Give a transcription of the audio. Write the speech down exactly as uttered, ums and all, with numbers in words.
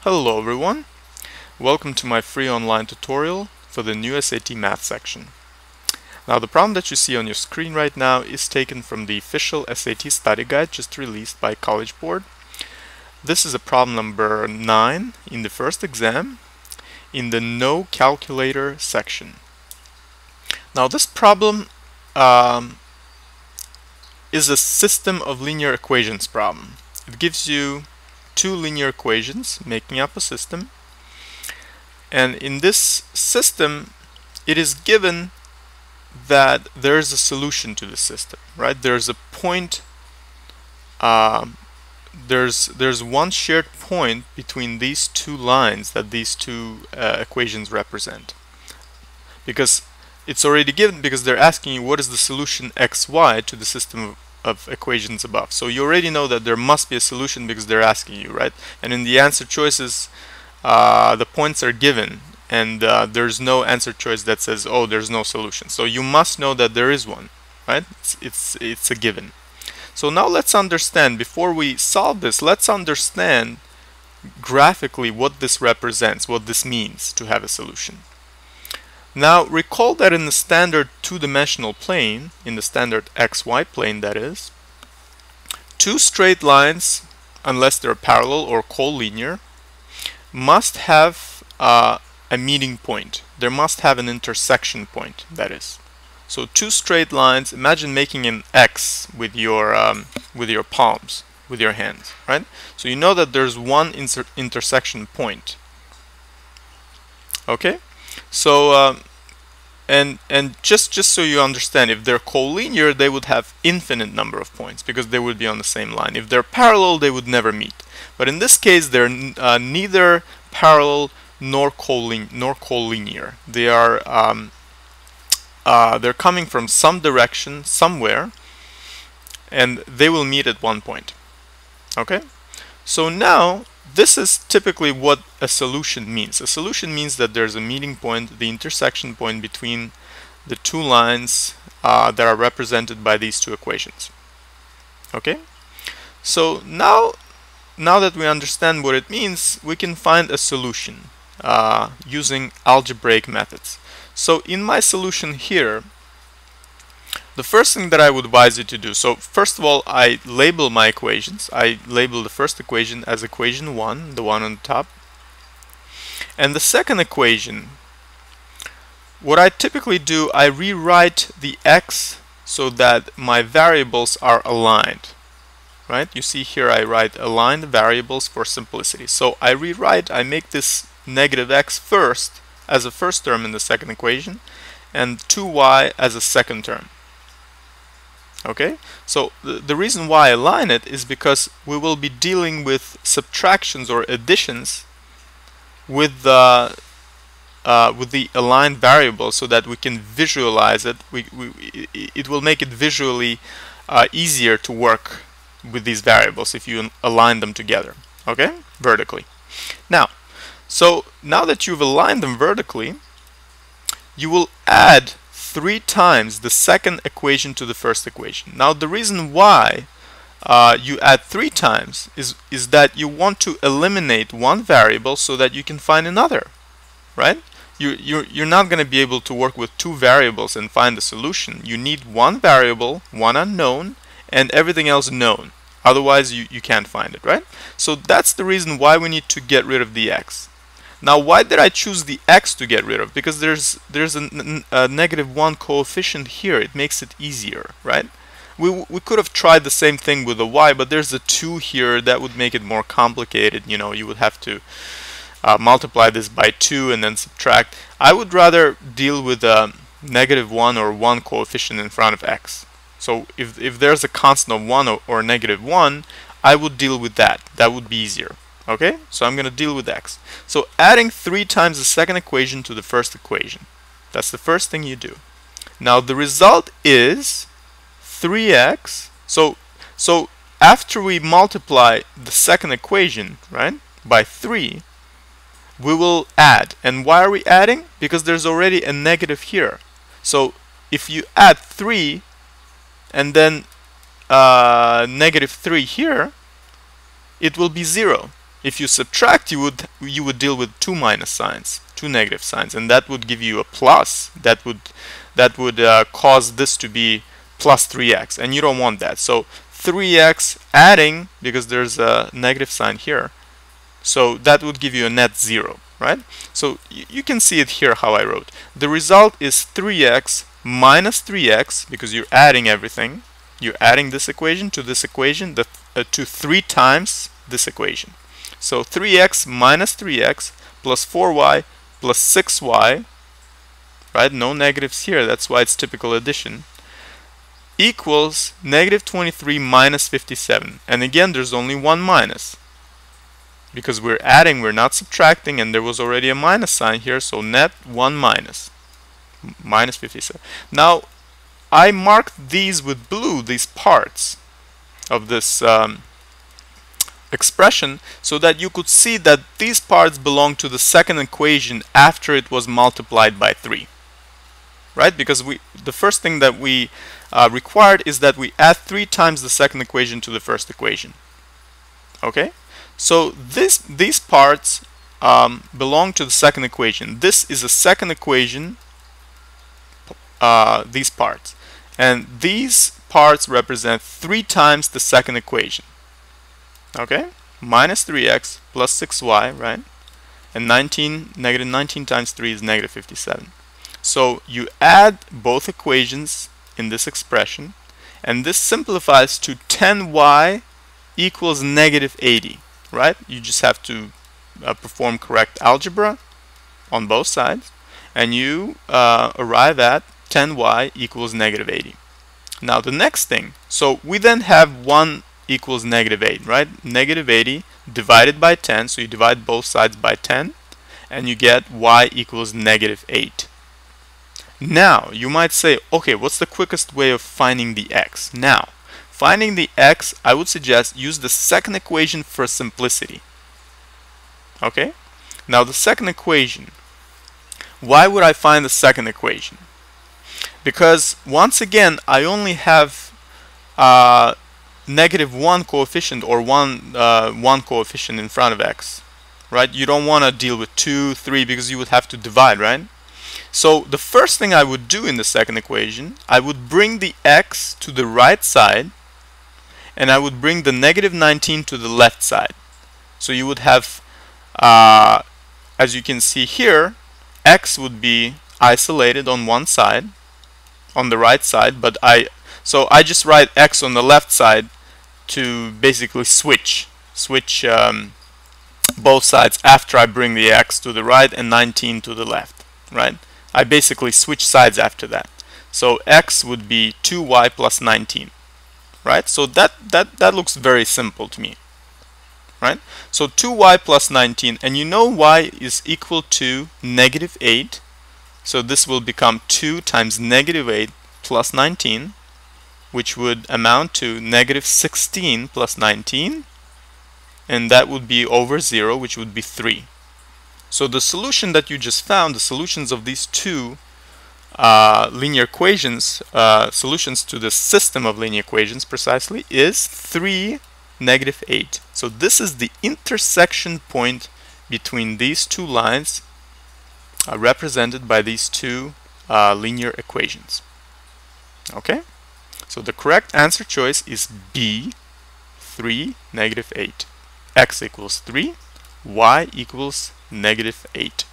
Hello everyone, welcome to my free online tutorial for the new S A T math section. Now the problem that you see on your screen right now is taken from the official S A T study guide just released by College Board. This is a problem number nine in the first exam in the no calculator section. Now this problem um, is a system of linear equations problem. It gives you two linear equations making up a system, and in this system it is given that there is a solution to the system, right? There's a point, um, there's there's one shared point between these two lines that these two uh, equations represent, because it's already given, because they're asking you what is the solution xy to the system of of equations above. So you already know that there must be a solution because they're asking you, right? And in the answer choices, uh, the points are given, and uh, there's no answer choice that says, oh, there's no solution. So you must know that there is one, right? It's, it's, it's a given. So now let's understand, before we solve this, let's understand graphically what this represents, what this means to have a solution. Now recall that in the standard two-dimensional plane, in the standard xy plane that is, two straight lines, unless they're parallel or collinear, must have uh, a meeting point. There must have an intersection point, that is. So two straight lines, imagine making an X with your um, with your palms, with your hands, right? So you know that there's one inter intersection point. Okay? So uh, and and just just so you understand, if they're collinear, they would have infinite number of points because they would be on the same line. If they're parallel, they would never meet. But in this case, they're uh, neither parallel nor collin nor collinear. They are um, uh, they're coming from some direction somewhere, and they will meet at one point. Okay, so now this is typically what a solution means. A solution means that there's a meeting point, the intersection point between the two lines uh, that are represented by these two equations. Okay? So now, now that we understand what it means, we can find a solution uh, using algebraic methods. So in my solution here, the first thing that I would advise you to do, so first of all, I label my equations. I label the first equation as equation one, the one on the top. And the second equation, what I typically do, I rewrite the x so that my variables are aligned. Right? You see here I write aligned variables for simplicity. So I rewrite, I make this negative x first as a first term in the second equation, and two y as a second term. Okay, so the, the reason why I align it is because we will be dealing with subtractions or additions with the uh, with the aligned variable, so that we can visualize it. We, we it will make it visually uh, easier to work with these variables if you align them together. Okay, vertically. Now, so now that you've aligned them vertically, you will add three times the second equation to the first equation. Now the reason why uh, you add three times is is that you want to eliminate one variable so that you can find another, right? You you're, you're not going to be able to work with two variables and find the solution. You need one variable, one unknown, and everything else known. Otherwise you, you can't find it, right? So that's the reason why we need to get rid of the x. Now, why did I choose the x to get rid of? Because there's there's a, a negative one coefficient here. It makes it easier, right? We we could have tried the same thing with the y, but there's a two here that would make it more complicated. You know, you would have to uh, multiply this by two and then subtract. I would rather deal with a negative one or one coefficient in front of x. So if if there's a constant of one or, or negative one, I would deal with that. That would be easier. Okay, so I'm going to deal with x. So adding three times the second equation to the first equation. That's the first thing you do. Now the result is three x. So so after we multiply the second equation, right, by three, we will add. And why are we adding? Because there's already a negative here. So if you add three and then uh, negative three here, it will be zero. If you subtract, you would you would deal with two minus signs, two negative signs, and that would give you a plus. That would that would uh, cause this to be plus three x, and you don't want that. So three x adding, because there's a negative sign here, so that would give you a net zero, right? So you can see it here how I wrote. The result is three x minus three x, because you're adding everything. You're adding this equation to this equation, the, uh, to three times this equation. So three x minus three x plus four y plus six y, right? No negatives here, that's why it's typical addition, equals negative twenty-three minus fifty-seven. And again, there's only one minus, because we're adding, we're not subtracting, and there was already a minus sign here, so net one minus, minus fifty-seven. Now, I marked these with blue, these parts of this um, expression, so that you could see that these parts belong to the second equation after it was multiplied by three. Right? Because we, the first thing that we uh, required is that we add three times the second equation to the first equation. Okay? So this, these parts um, belong to the second equation. This is a second equation, uh, these parts. And these parts represent three times the second equation. Okay? Minus three x plus six y, right? And nineteen, negative nineteen times three is negative fifty-seven. So you add both equations in this expression, and this simplifies to ten y equals negative eighty, right? You just have to uh, perform correct algebra on both sides, and you uh, arrive at ten y equals negative eighty. Now the next thing, so we then have one equals negative eight, right? Negative eighty divided by ten, so you divide both sides by ten, and you get y equals negative eight. Now, you might say, okay, what's the quickest way of finding the x? Now, finding the x, I would suggest use the second equation for simplicity. Okay? Now, the second equation, why would I find the second equation? Because, once again, I only have uh, negative one coefficient, or one, uh, one coefficient in front of x. Right? You don't want to deal with two, three, because you would have to divide, right? So the first thing I would do in the second equation, I would bring the x to the right side, and I would bring the negative nineteen to the left side. So you would have, uh, as you can see here, x would be isolated on one side, on the right side, but I, so I just write x on the left side to basically switch, switch um, both sides after I bring the x to the right and nineteen to the left, right? I basically switch sides after that. So x would be two y plus nineteen, right? So that, that, that looks very simple to me, right? So two y plus nineteen, and you know y is equal to negative eight. So this will become two times negative eight plus nineteen, which would amount to negative sixteen plus nineteen, and that would be over zero, which would be three. So the solution that you just found, the solutions of these two uh, linear equations, uh, solutions to the system of linear equations precisely, is three, negative eight. So this is the intersection point between these two lines, uh, represented by these two uh, linear equations. Okay? So the correct answer choice is B, three, negative eight. X equals three, y equals negative eight.